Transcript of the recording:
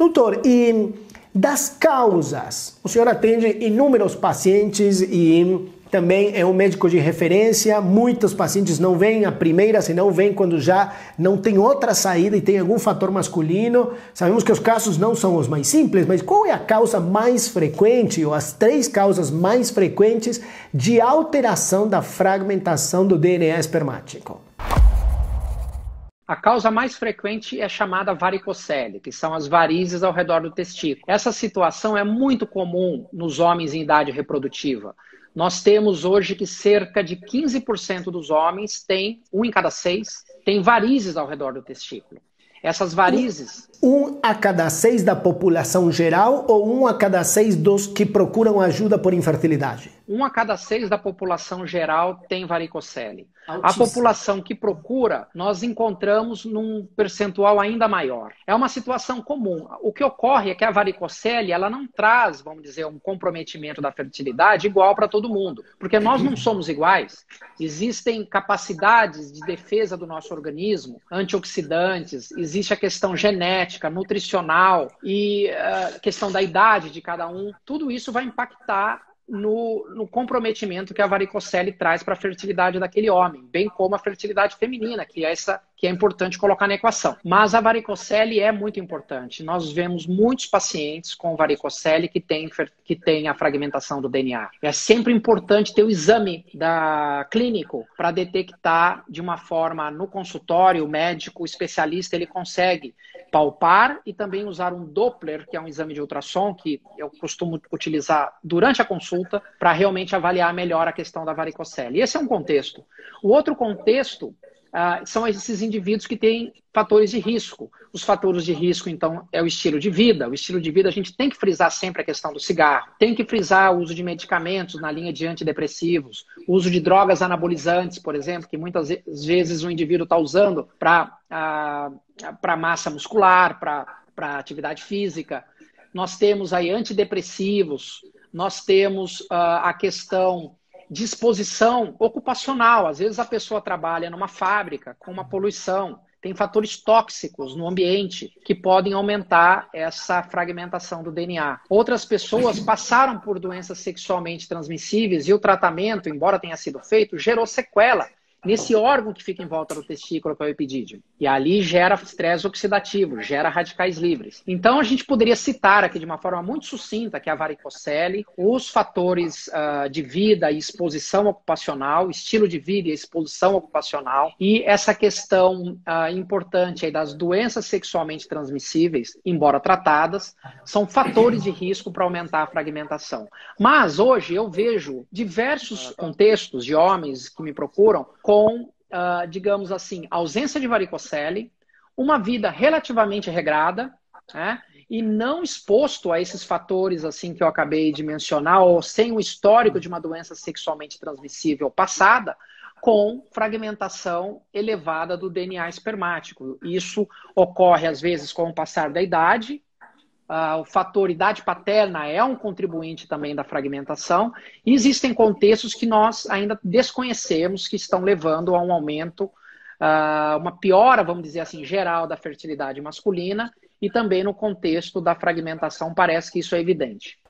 Doutor, e das causas? O senhor atende inúmeros pacientes e também é um médico de referência. Muitos pacientes não vêm a primeira, senão vêm quando já não tem outra saída e tem algum fator masculino. Sabemos que os casos não são os mais simples, mas qual é a causa mais frequente, ou as 3 causas mais frequentes de alteração da fragmentação do DNA espermático? A causa mais frequente é chamada varicocele, que são as varizes ao redor do testículo. Essa situação é muito comum nos homens em idade reprodutiva. Nós temos hoje que cerca de 15% dos homens tem, 1 em cada 6, tem varizes ao redor do testículo. Essas varizes... 1 a cada 6 da população geral ou 1 a cada 6 dos que procuram ajuda por infertilidade? 1 a cada 6 da população geral tem varicocele. Altíssimo. A população que procura, nós encontramos num percentual ainda maior. É uma situação comum. O que ocorre é que a varicocele, ela não traz, vamos dizer, um comprometimento da fertilidade igual para todo mundo. Porque nós não somos iguais. Existem capacidades de defesa do nosso organismo, antioxidantes, existe a questão genética, nutricional e a questão da idade de cada um. Tudo isso vai impactar no comprometimento que a varicocele traz para a fertilidade daquele homem, bem como a fertilidade feminina, que é importante colocar na equação. Mas a varicocele é muito importante. Nós vemos muitos pacientes com varicocele que têm a fragmentação do DNA. É sempre importante ter o exame clínico para detectar de uma forma no consultório, o médico, o especialista, ele consegue palpar e também usar um Doppler, que é um exame de ultrassom que eu costumo utilizar durante a consulta para realmente avaliar melhor a questão da varicocele. Esse é um contexto. O outro contexto são esses indivíduos que têm fatores de risco. Os fatores de risco, então, é o estilo de vida. O estilo de vida, a gente tem que frisar sempre a questão do cigarro. Tem que frisar o uso de medicamentos na linha de antidepressivos. O uso de drogas anabolizantes, por exemplo, que muitas vezes o indivíduo está usando para massa muscular, para atividade física. Nós temos aí antidepressivos. Nós temos a questão de exposição ocupacional. Às vezes a pessoa trabalha numa fábrica com uma poluição, tem fatores tóxicos no ambiente que podem aumentar essa fragmentação do DNA. Outras pessoas passaram por doenças sexualmente transmissíveis e o tratamento, embora tenha sido feito, gerou sequela nesse órgão que fica em volta do testículo, que é o epidídimo. E ali gera estresse oxidativo, gera radicais livres. Então a gente poderia citar aqui de uma forma muito sucinta que a varicocele, os fatores de vida e exposição ocupacional, estilo de vida e exposição ocupacional, e essa questão importante aí das doenças sexualmente transmissíveis, embora tratadas, são fatores de risco para aumentar a fragmentação. Mas hoje eu vejo diversos contextos de homens que me procuram com, digamos assim, ausência de varicocele, uma vida relativamente regrada, né, e não exposto a esses fatores assim que eu acabei de mencionar, ou sem o histórico de uma doença sexualmente transmissível passada, com fragmentação elevada do DNA espermático. Isso ocorre, às vezes, com o passar da idade. O fator idade paterna é um contribuinte também da fragmentação. E existem contextos que nós ainda desconhecemos que estão levando a um aumento, uma piora, vamos dizer assim, geral da fertilidade masculina e também no contexto da fragmentação parece que isso é evidente.